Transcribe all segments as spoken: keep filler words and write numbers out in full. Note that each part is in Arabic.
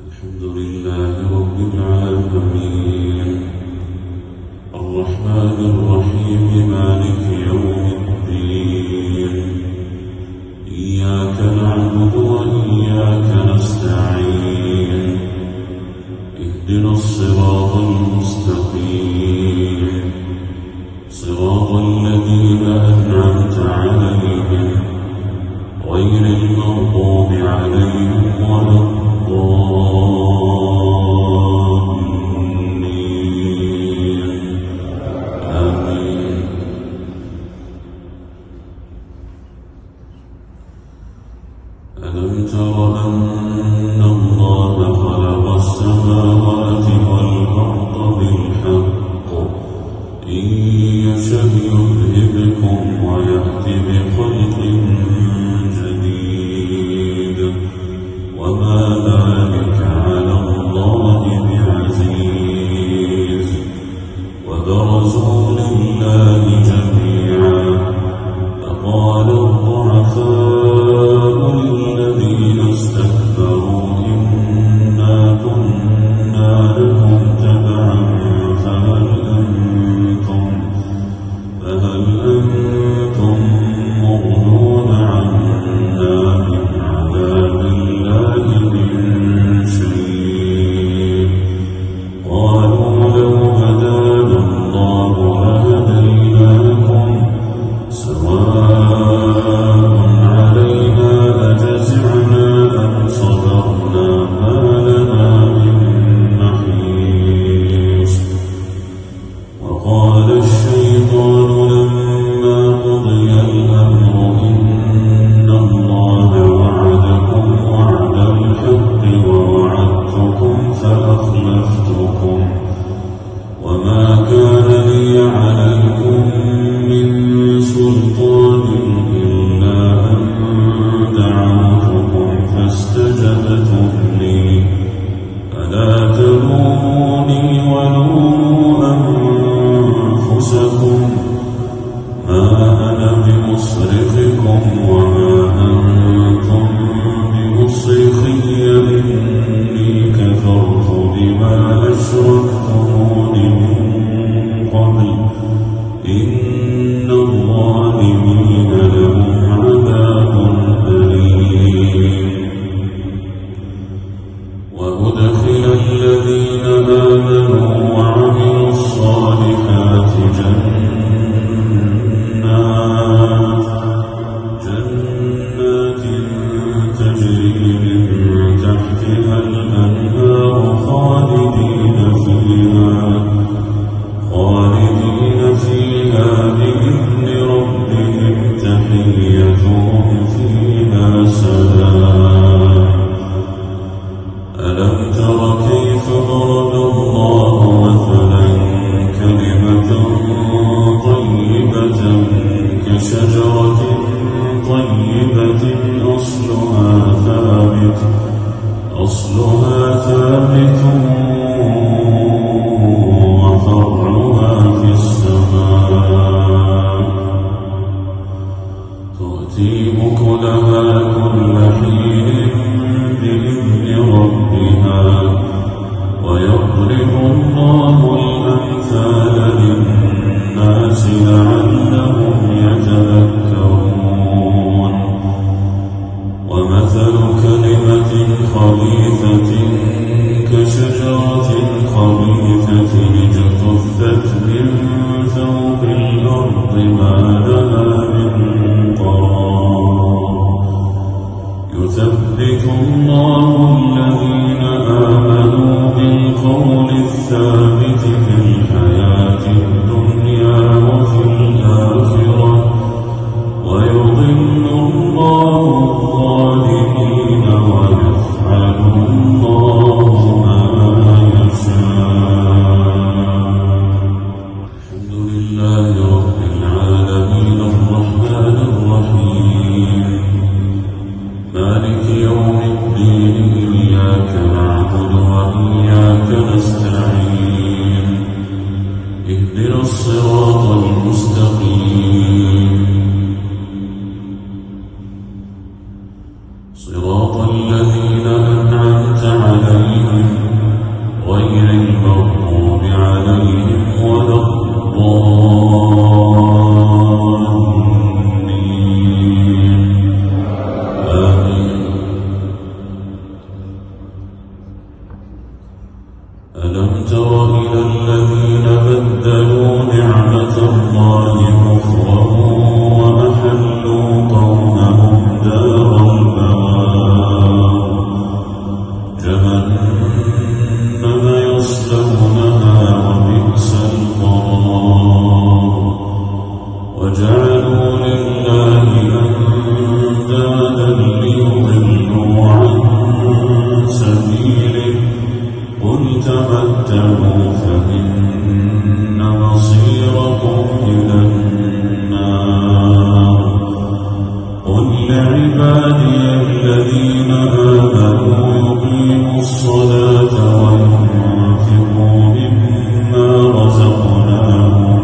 الحمد لله رب العالمين الرحمن الرحيم مالك يوم الدين إياك نعبد وإياك نستعين اهدنا الصراط المستقيم صراط الذين أنعمت عليهم غير المغضوب عليهم ولا الضالين آمين. ألم تر أن الله خلق السماوات والأرض بالحق إن يشأ يذهبكم ويأت بخلق جديد وما ذلك على الله بعزيز وبرزوا لله جميعا فقال الضعفاء للذين استكبروا إنا كنا لكم تبعا فهل أنتم فهل أنتم مغنون عنا من عذاب الله من شيء قالوا لو هدانا الله لهديناكم سواء علينا أجزعنا أم صبرنا ما لنا من محيص. وقال الشيطان لما قضي الأمر إن الله وعدكم وعد الحق ووعدتكم فأخلفتكم وما كان لي عليكم من سلطان إلا أن دعوتكم فاستجبتم لي فلا تلوموني ولوموا أنفسكم ما أنا بمصرخكم وما أنتم بمصرخي إني كفرت بما أشركتمون من قبل إن الظالمين لهم عذاب أليم. وأدخل الذين آمنوا وعملوا الصالحات جنات جنات تجري من تحتها الأنهار خالدين فيها خالدين فيها بإذن ربهم تحيتهم فيها سلام. ألم تر كيف ضرب الله مثلا كلمة طيبة كشجرة طيبة أصلها ثابت أصلها ثابت وفرعها في السماء تؤتي أكلها كل حين بإذن ربها ويضرب الله الأمثال للناس لعلهم يتذكرون. ومثل كلمة خبيثة كشجرة خبيثة اجتثت من فوق الأرض ما لها من قرار يثبت الله الذين آمنوا بالقول الثابت في الحياة الدنيا وفي الآخرة ويضل الله الظالمين ويفعل الله ما يشاء. الحمد لله رب العالمين الرحمن الرحيم مالك يوم الدين إياك نعبد وإياك نستعين اهدنا الصراط المستقيم صراط الذين أنعمت عليهم آمنوا يقيموا الصلاة وينفقوا مما رزقناهم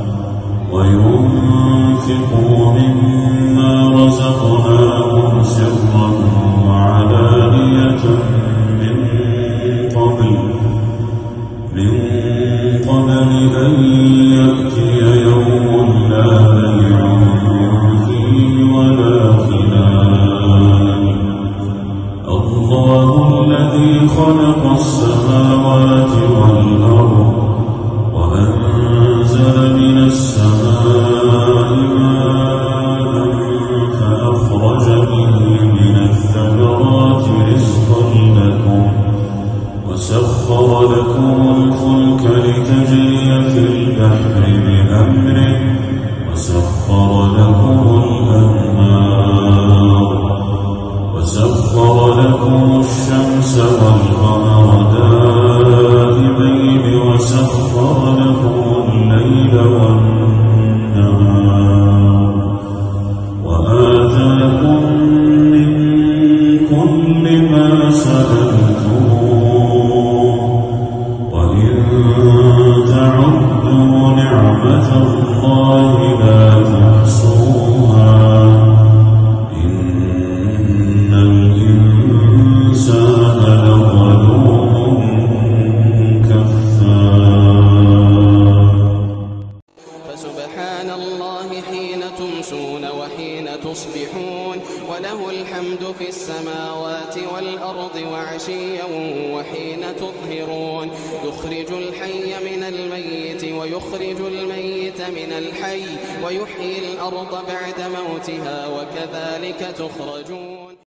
وينفقوا مما رزقناهم سرا وعلانية من قبل من قبل أن يأتي يوم لا بيع فيه ولا خلال. الله الذي خلق السماوات والأرض وأنزل من السماء ماء فأخرج به من الثمرات رزقا لكم وسخر لكم الفلك لتجري في البحر بأمره وسخر لكم الأنهار وسخر لكم الشمس والقمر دائبين وسخر لكم الليل والنهار وآتاكم من كل ما سألتموه وإن تعدوا نعمة الله لا تحصوها إن الإنسان لظلوم كفار. فسبحان الله حين تمسون وحين تصبحون وله الحمد في السماوات والأرض وعشيا وحين تظهرون يخرج الحي من الميت ويخرج الميت من الحي ويحيي الأرض بعد موتها وكذلك تخرجون.